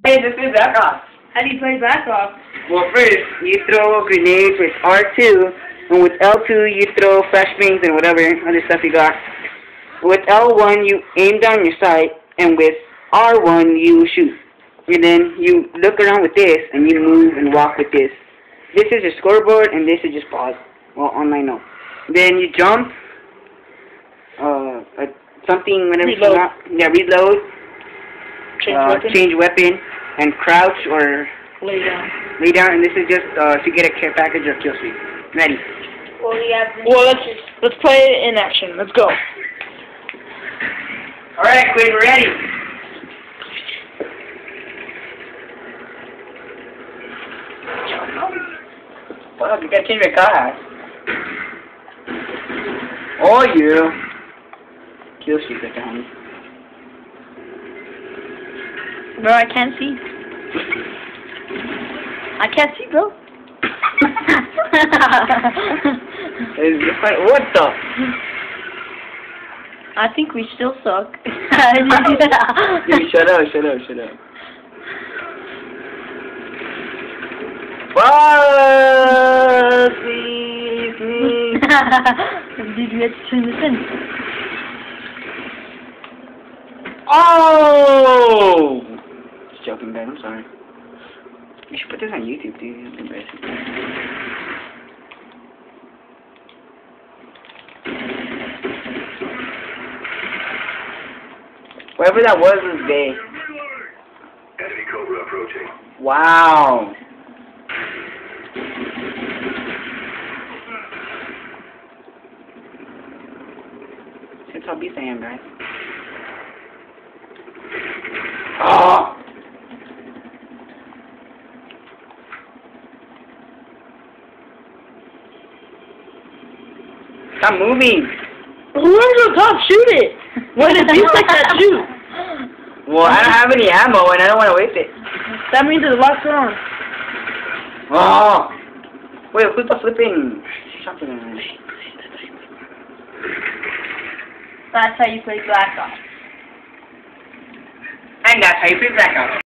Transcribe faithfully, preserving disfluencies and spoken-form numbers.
Hey, this is Black Ops. How do you play Black Ops? Well, first, you throw grenades with R two, and with L two, you throw flashbangs and whatever other stuff you got. With L one, you aim down your sight, and with R one, you shoot. And then you look around with this, and you move and walk with this. This is your scoreboard, and this is just pause. Well, online, no. Then you jump, uh, uh something, whenever you Reload. want. Yeah, reload. Change uh, weapon? change weapon, and crouch or Lay down. lay down, and this is just uh, to get a care package or kill streak. Ready. Well, yeah, well, let's let's play it in action. Let's go. Alright, Quinn, we're ready. Well, you gotta change my car. Oh, you. Kill streak like that, honey. Bro, I can't see. I can't see, bro. It's just like, what the? I think we still suck. Dude, shut up, shut up, shut up. What? Please, please. Dude, we have to turn this in. Oh! Just joking, man. I'm sorry. You should put this on YouTube, dude. It's embarrassing. Whoever that was was gay. Enemy Cobra approaching. Wow. That's how beast I am, guys. Oh! Stop moving! Whoever's on top, shoot it! Why did beast like that shoot? Well, I don't have any ammo and I don't want to waste it. That means it's locked on. Oh! Wait, who's the flipping shotgun? That's how you play Black Ops. And that's how you play Black Ops.